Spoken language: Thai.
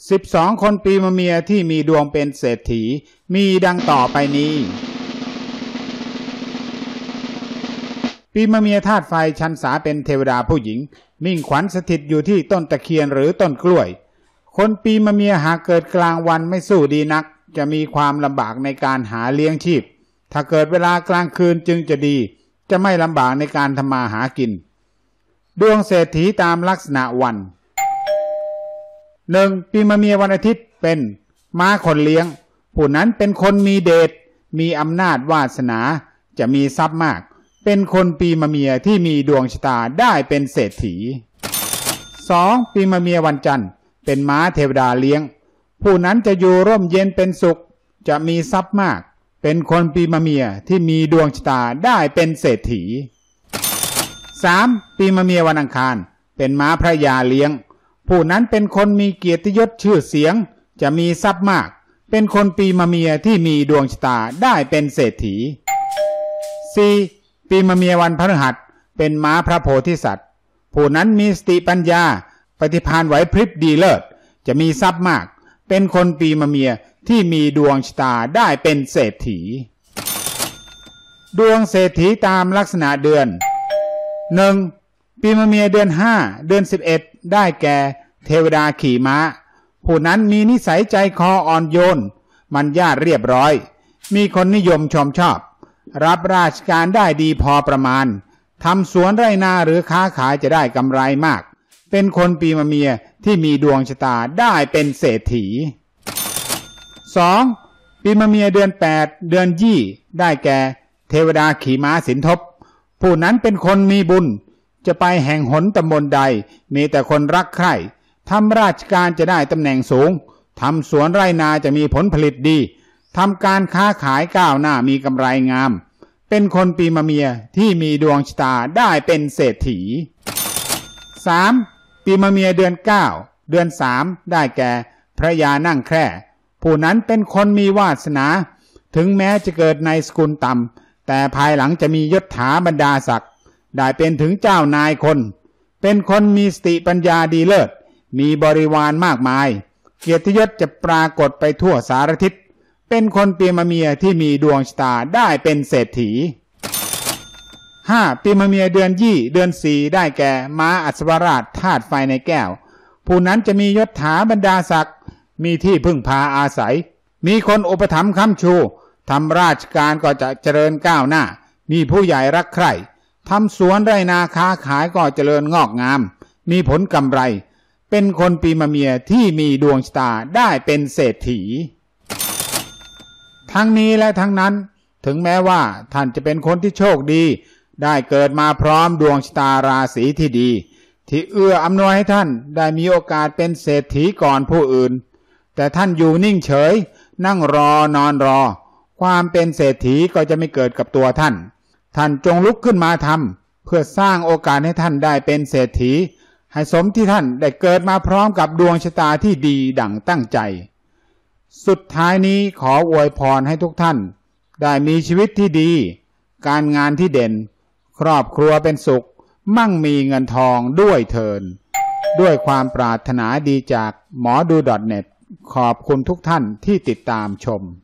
12 คนปีมะเมียที่มีดวงเป็นเศรษฐีมีดังต่อไปนี้ปีมะเมียธาตุไฟชันษาเป็นเทวดาผู้หญิงมิ่งขวัญสถิตอยู่ที่ต้นตะเคียนหรือต้นกล้วยคนปีมะเมียหากเกิดกลางวันไม่สู้ดีนักจะมีความลำบากในการหาเลี้ยงชีพถ้าเกิดเวลากลางคืนจึงจะดีจะไม่ลำบากในการทำมาหากินดวงเศรษฐีตามลักษณะวัน 1. ปีมะเมียวันอาทิตย์เป็นม้าคนเลี้ยงผู้นั้นเป็นคนมีเดชมีอำนาจวาสนาจะมีทรัพย์มากเป็นคนปีมะเมียที่มีดวงชะตาได้เป็นเศรษฐี 2. ปีมะเมียวันจันทร์เป็นม้าเทวดาเลี้ยงผู้นั้นจะอยู่ร่มเย็นเป็นสุขจะมีทรัพย์มากเป็นคนปีมะเมียที่มีดวงชะตาได้เป็นเศรษฐี 3. ปีมะเมียวันอังคารเป็นม้าพระยาเลี้ยงผู้นั้นเป็นคนมีเกียรติยศชื่อเสียงจะมีทรัพย์มากเป็นคนปีมะเมียที่มีดวงชะตาได้เป็นเศรษฐี 4. ปีมะเมียวันพฤหัสเป็นม้าพระโพธิสัตว์ผู้นั้นมีสติปัญญาปฏิภาณไหวพริบดีเลิศจะมีทรัพย์มากเป็นคนปีมะเมียที่มีดวงชะตาได้เป็นเศรษฐีดวงเศรษฐีตามลักษณะเดือน 1. ปีมะเมียเดือน5เดือน11ได้แก่เทวดาขี่ม้าผู้นั้นมีนิสัยใจคออ่อนโยนมันญาติเรียบร้อยมีคนนิยมชมชอบรับราชการได้ดีพอประมาณทำสวนไร่นาหรือค้าขายจะได้กำไรมากเป็นคนปีมะเมียที่มีดวงชะตาได้เป็นเศรษฐี 2. ปีมะเมียเดือน8เดือนยี่ได้แก่เทวดาขี่ม้าสินทบผู้นั้นเป็นคนมีบุญจะไปแห่งหนตำบลใดมีแต่คนรักใคร่ทำราชการจะได้ตำแหน่งสูงทำสวนไร่นาจะมีผลผลิตดีทำการค้าขายก้าวหน้ามีกำไรงามเป็นคนปีมะเมียที่มีดวงชะตาได้เป็นเศรษฐี 3. ปีมะเมียเดือน9เดือน3ได้แก่พระยานั่งแคร่ผู้นั้นเป็นคนมีวาสนาถึงแม้จะเกิดในสกุลต่ำแต่ภายหลังจะมียศถาบรรดาศักดิ์ได้เป็นถึงเจ้านายคนเป็นคนมีสติปัญญาดีเลิศมีบริวารมากมายเกียรติยศจะปรากฏไปทั่วสารทิศเป็นคนปีมะเมียที่มีดวงชะตาได้เป็นเศรษฐี 5. ปีมะเมียเดือนยี่เดือน4ได้แก่ม้าอัศวราชธาตุไฟในแก้วผู้นั้นจะมียศถาบรรดาศักดิ์มีที่พึ่งพาอาศัยมีคนอุปถัมภ์ค้ำชูทำราชการก็จะเจริญก้าวหน้ามีผู้ใหญ่รักใคร่ทำสวนไร่นาค้าขายก็เจริญงอกงามมีผลกำไรเป็นคนปีมะเมียที่มีดวงชะตาได้เป็นเศรษฐีทั้งนี้และทั้งนั้นถึงแม้ว่าท่านจะเป็นคนที่โชคดีได้เกิดมาพร้อมดวงชะตาราศีที่ดีที่เอื้ออำนวยให้ท่านได้มีโอกาสเป็นเศรษฐีก่อนผู้อื่นแต่ท่านอยู่นิ่งเฉยนั่งรอนอนรอความเป็นเศรษฐีก็จะไม่เกิดกับตัวท่านท่านจงลุกขึ้นมาทำเพื่อสร้างโอกาสให้ท่านได้เป็นเศรษฐีให้สมที่ท่านได้เกิดมาพร้อมกับดวงชะตาที่ดีดั่งตั้งใจสุดท้ายนี้ขออวยพรให้ทุกท่านได้มีชีวิตที่ดีการงานที่เด่นครอบครัวเป็นสุขมั่งมีเงินทองด้วยเถิดด้วยความปรารถนาดีจากหมอดู .net ขอบคุณทุกท่านที่ติดตามชม